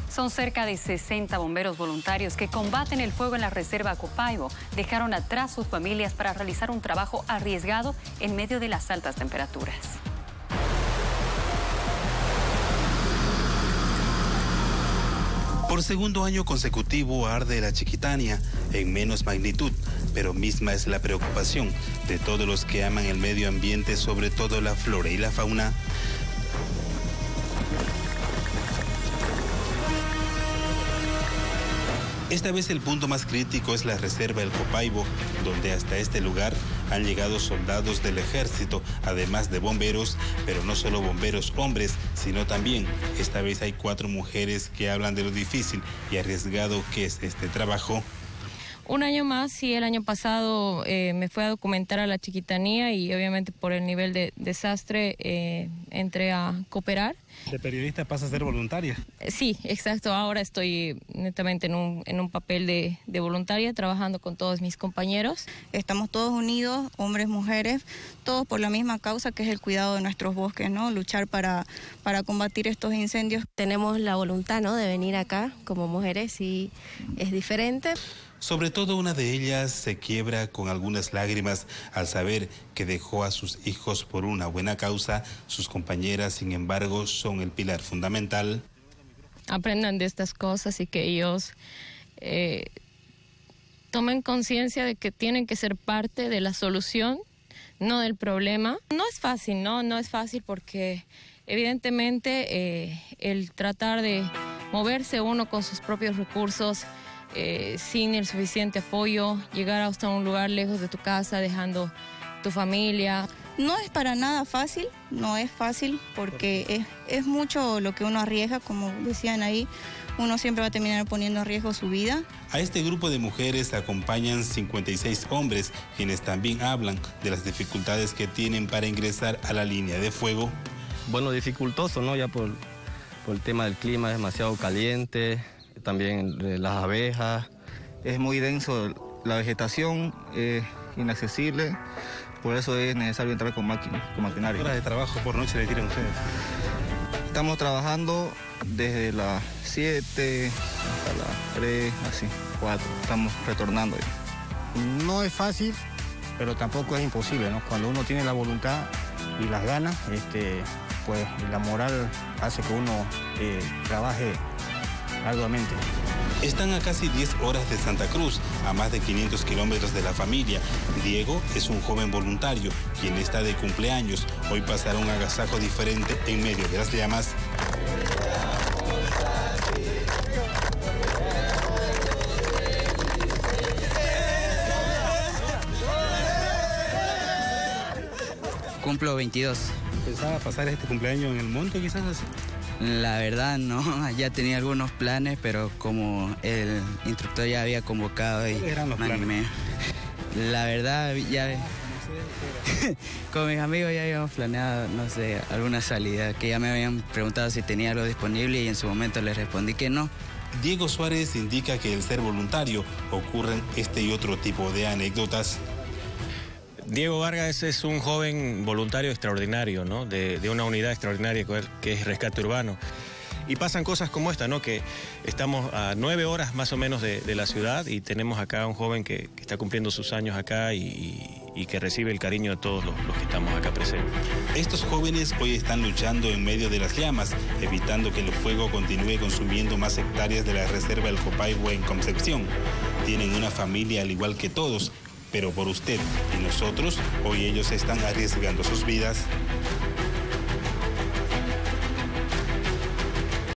Son cerca de 60 bomberos voluntarios que combaten el fuego en la reserva Copaibo. Dejaron atrás sus familias para realizar un trabajo arriesgado en medio de las altas temperaturas. Por segundo año consecutivo arde la Chiquitania, en menos magnitud, pero misma es la preocupación de todos los que aman el medio ambiente, sobre todo la flora y la fauna. Esta vez el punto más crítico es la reserva El Copaibo, donde hasta este lugar han llegado soldados del ejército, además de bomberos, pero no solo bomberos hombres, sino también, esta vez hay 4 mujeres que hablan de lo difícil y arriesgado que es este trabajo. Un año más, sí, el año pasado me fui a documentar a la Chiquitanía y obviamente por el nivel de desastre entré a cooperar. ¿De periodista pasa a ser voluntaria? Sí, exacto. Ahora estoy netamente en un papel de voluntaria, trabajando con todos mis compañeros. Estamos todos unidos, hombres, mujeres, todos por la misma causa, que es el cuidado de nuestros bosques, ¿no? Luchar para combatir estos incendios. Tenemos la voluntad, ¿no?, de venir acá como mujeres y es diferente. Sobre todo una de ellas se quiebra con algunas lágrimas al saber que dejó a sus hijos por una buena causa. Sus compañeras, sin embargo, son el pilar fundamental. Aprendan de estas cosas y que ellos tomen conciencia de que tienen que ser parte de la solución, no del problema. No es fácil, no es fácil porque evidentemente el tratar de moverse uno con sus propios recursos, sin el suficiente apoyo, llegar hasta un lugar lejos de tu casa, dejando tu familia. No es para nada fácil, no es fácil porque es mucho lo que uno arriesga, como decían ahí, uno siempre va a terminar poniendo en riesgo su vida. A este grupo de mujeres acompañan 56 hombres, quienes también hablan de las dificultades que tienen para ingresar a la línea de fuego. Bueno, dificultoso, ¿no? Ya por el tema del clima, es demasiado caliente. También las abejas. Es muy denso, la vegetación es inaccesible, por eso es necesario entrar con maquinaria. ¿Qué horas de trabajo por noche le tiran ustedes? Estamos trabajando desde las 7 hasta las 3, así, 4, estamos retornando ya. No es fácil, pero tampoco es imposible, ¿no? Cuando uno tiene la voluntad y las ganas, pues la moral hace que uno trabaje arduamente. Están a casi 10 horas de Santa Cruz, a más de 500 kilómetros de la familia. Diego es un joven voluntario, quien está de cumpleaños. Hoy pasará un agasajo diferente en medio de las llamas. Cumplo 22. ¿Pensaba pasar este cumpleaños en el monte quizás así? La verdad no, ya tenía algunos planes, pero como el instructor ya había convocado y ¿cuáles eran los planes? Animé. La verdad ya con mis amigos ya habíamos planeado, no sé, alguna salida, que ya me habían preguntado si tenía algo disponible y en su momento les respondí que no. Diego Suárez indica que el ser voluntario ocurren este y otro tipo de anécdotas. Diego Vargas es un joven voluntario extraordinario, ¿no? De una unidad extraordinaria que es Rescate Urbano. Y pasan cosas como esta, ¿no? Que estamos a 9 horas más o menos de la ciudad y tenemos acá un joven que está cumpliendo sus años acá y que recibe el cariño de todos los que estamos acá presentes. Estos jóvenes hoy están luchando en medio de las llamas, evitando que el fuego continúe consumiendo más hectáreas de la reserva El Copaibo en Concepción. Tienen una familia al igual que todos, pero por usted y nosotros, hoy ellos están arriesgando sus vidas.